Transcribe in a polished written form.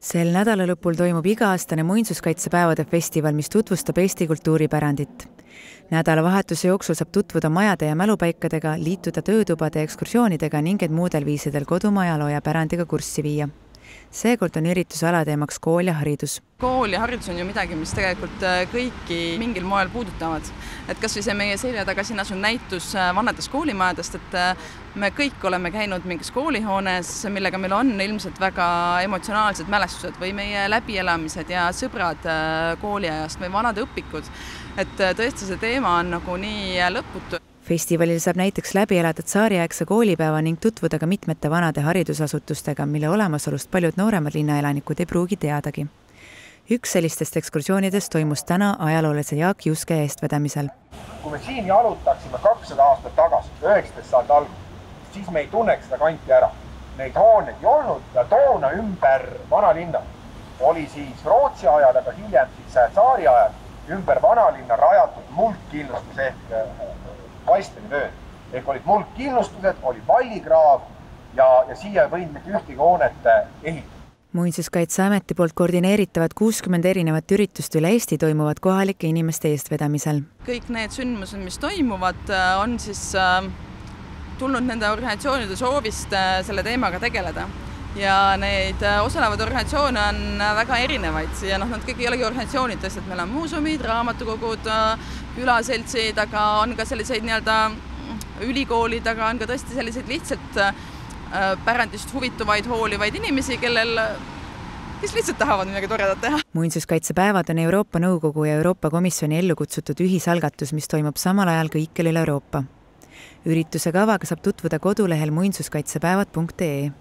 Sel nädalalõpul toimub iga-aastane muinsuskaitsepäevade festival, mis tutvustab Eesti kultuuripärandit. Nädalavahetuse jooksul saab tutvuda majade ja mälupaikadega, liituda töötubade ekskursioonidega ning et muudel viisidel kodumaa ajaloo ja pärandiga kurssi viia. Seekord on ürituse alateemaks kool ja haridus. Kool ja haridus on ju midagi, mis tegelikult kõiki mingil moel puudutavad. Et kas või see meie selja taga siin asunud näitus vanadest koolimajadest, et me kõik oleme käinud mingis koolihoones, millega meil on ilmselt väga emotsionaalsed mälestused või meie läbielamised ja sõbrad kooliajast või vanad õpikud. Et tõesti see teema on nagu nii lõputu. Festivalil saab näiteks läbi elada tsaariaegse koolipäeva ning tutvuda ka mitmete vanade haridusasutustega, mille olemasolust paljud nooremad linnaelanikud ei pruugi teadagi. Üks sellistest ekskursioonidest toimus täna ajaloolase Jaak Juske eestvedamisel. Kui me siin jalutaksime 200 aastat tagasi, 19. sajandi alguses, siis me ei tunneks seda kanti ära. Neid hooneid ei olnud ja toona ümber vanalinna oli siis Rootsi ajal, aga hiljem siis tsaari ajal ümber vanalinna rajatud muldkillustus ehk paistelivööd. Ehk olid muldkillustused, oli vallikraav ja siia ei võinud mitte ühtegi hoonet ehitada. Muinsuskaitseameti poolt koordineeritavad 60 erinevat üritust üle Eesti toimuvad kohalike inimeste eestvedamisel. Kõik need sündmused, mis toimuvad, on siis tulnud nende organisatsioonide soovist selle teemaga tegeleda. Ja neid osalevad organisatsioone on väga erinevaid ja nad kõik ei olegi organisatsioonidest, et meil on muuseumid, raamatukogud, külaseltsid, aga on ka selliseid ülikoolid, aga on ka tõesti selliseid lihtsalt pärandist huvituvaid, hoolivaid inimesi, kes lihtsalt tahavad midagi toredat teha. Muinsuskaitsepäevad on Euroopa Nõukogu ja Euroopa Komisjoni ellu kutsutud ühisalgatus, mis toimub samal ajal kõikjal üle Euroopa. Ürituse kavaga saab tutvuda kodulehel muinsuskaitsepäevad.ee.